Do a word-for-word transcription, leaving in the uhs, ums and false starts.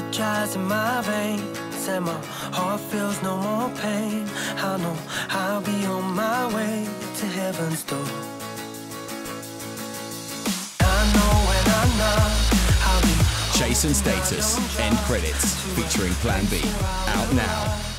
energizing my veins, and my heart feels no more pain. I know I'll be on my way to heaven's door. I know when I knock, I'll be Chase and Status, end credits, featuring Plan B, out now.